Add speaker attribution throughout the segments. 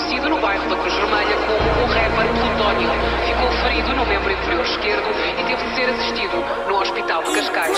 Speaker 1: conhecido no bairro da Cruz Vermelha como o rapper Plutónio. Ficou ferido no membro inferior esquerdo e teve de ser assistido no hospital de Cascais.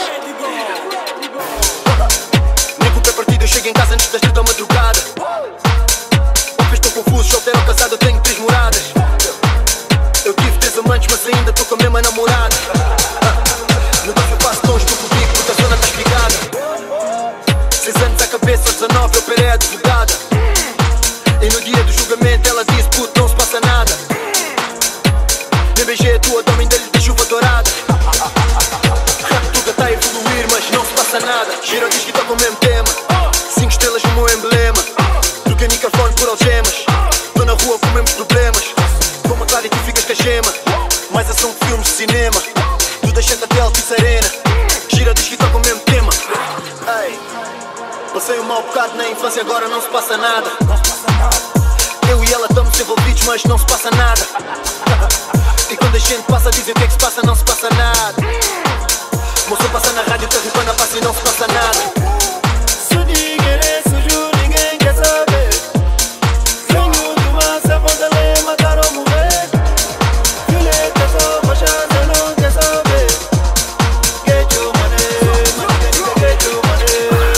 Speaker 2: Nem com o pé partido eu chego em casa antes das 3 da madrugada. Vocês estão confusos, solteiro ou casado, eu tenho 3 moradas. Eu tive 3 amantes, mas ainda estou com a mesma namorada. Negócio eu faço tons, estou comigo porque a zona está explicada. 6 anos à cabeça, aos 19 eu operei a advogada. E no dia do julgamento ela disse, puto, não se passa nada. Nem beijei a tua dama, ainda lhe dei chuva dourada. Rap tudo está a evoluir, mas não se passa nada. Gira diz que toca o mesmo tema, 5 estrelas no meu emblema. Troquei microfone por algemas. Estou na rua com mesmos problemas. Como a Clara e tu ficas com a gema. Mais ação que filmes de cinema. Tu deixaste até Altice Arena. Gira diz que toca o mesmo tema. Ei, passei um mau bocado na infância, agora não se passa nada. Eu e ela estamos envolvidos, mas não se passa nada. E quando a gente passa dizem o que é que se passa, não se passa nada. Moço passa na rádio, carro quando passa e não se passa nada.
Speaker 3: Se ninguém é sujo, ninguém quer saber. Venho de uma selva onde ela matar ou morrer. Violetas ou rochas, eu não quero saber. Get your money, get your money.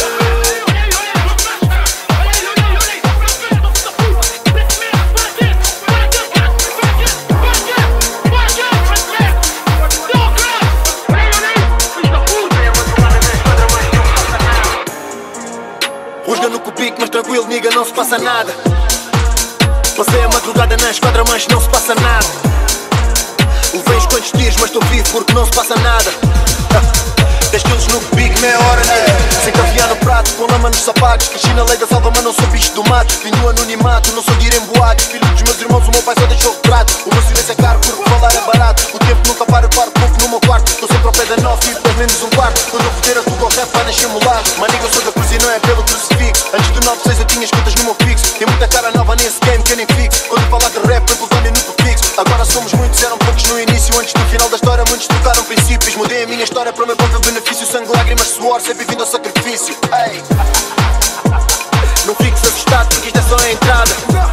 Speaker 2: Rusga no cubico, mas tranquilo, nigga, não se passa nada. Passei a madrugada na esquadra, mas não se passa nada. Levei uns quantos tiros, mas estou vivo porque não se passa nada. 10 quilos no cubico, meia hora, né? Sem caviar no prato, com lama nos sapatos. Cresci leiga salva, mas não sou bicho do mato. Vim no anonimato, não sou de ir em boates. Filho dos meus irmãos, o meu pai só deixou retrato. O meu silêncio é caro porque falar é barato. O tempo nunca para, eu paro pouco no meu quarto. Estou sempre ao pé da 9, vivo 10 menos um quarto. Quando eu foder a tudo ao rap, vai nascer molado. Maniga, eu sou da cruz e não é pelo crucifixo. Antes do 9-6 eu tinha escutas no meu fixo. Tem muita cara nova nesse game que eu nem fixo. Quando falar de rap, eu Plutónio no prefixo. Agora somos muitos, eram poucos no início. Antes do final da história, muitos trocaram princípios. Mudei a minha história para o meu próprio benefício. Sangue, lágrimas, suor, sempre vindo ao sacrifício. Ei, não fiques assustado porque isto é só a entrada.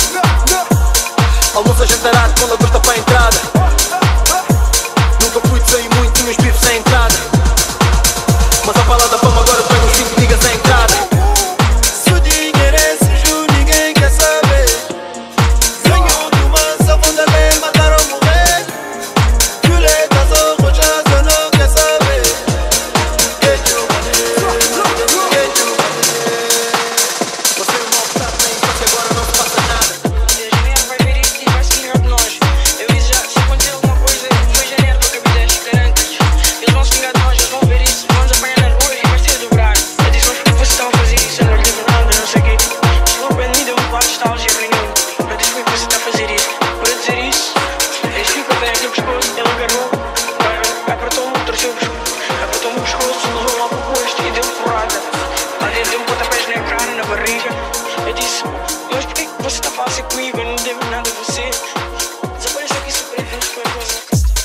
Speaker 2: Almoço jantarado com lagosta para a entrada. Nunca fui de sair muito, tinha os bifes sem entrada. Mas a bala da fama agora pegam 5 niggas à entrada.
Speaker 3: Se o dinheiro é sujo, ninguém quer saber. Venho de uma selva onde ela matar ou morrer. Violetas ou rochas, eu não quero saber. Get your money, get your money.
Speaker 2: Passei um mau bocado na infância, agora não se passa nada.
Speaker 4: A Janeiro vai ver isto e vai se vingar de nós. Eu disse já, se acontecer alguma coisa, foi Janeiro para capitães garantes. Eles vão se vingar de nós, eles vão ver isso, vão nos apanhar na rua e vai ser dobrado. Eu disse, mas por que vocês estão a fazer isso? Eu não lhe devo nada, não sei o quê. Chegou para mim, deu-me para nostalgia nenhum. Eu disse, por que você está a fazer isso? Por eu dizer isso, este fico até aqui o pescoço, ele agarrou, apertou-me, apertou-me o pescoço, levou-me lá para o posto e deu-me porrada. Deu-me pontapés na cara, na barriga. Eu disse, mas por que você está a falar assim comigo? Eu não devo nada a você. Desapareceu aqui super, não foi coisa.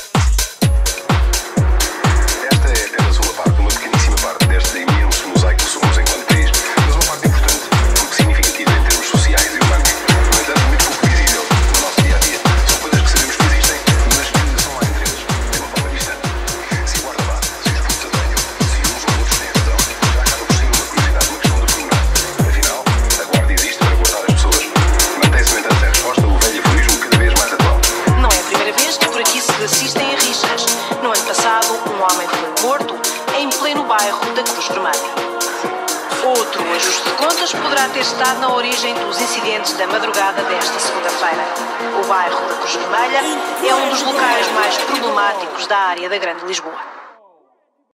Speaker 5: Esta é apenas uma parte, uma pequeníssima parte deste imenso mosaico que somos enquanto país, mas uma parte importante, porque significativa em termos sociais e humanos. No entanto, muito pouco visível no nosso dia-a-dia. São coisas que sabemos que existem, mas que são lá entre eles, de uma forma distante. Se o guarda bate, se os putos apanham, se uns ou outros têm razão, já acaba por ser uma curiosidade, uma questão de pormenor. Afinal, a guarda existe para guardar as pessoas. Mantém-se, no entanto, a resposta do velho aforismo cada vez mais atual.
Speaker 6: Não é a primeira vez que por aqui se assistem a rixas. No ano passado, um homem foi morto em pleno bairro da Cruz Vermelha. Outro ajuste de contas poderá ter estado na origem dos incidentes da madrugada desta segunda-feira. O bairro da Cruz Vermelha é um dos locais mais problemáticos da área da Grande Lisboa.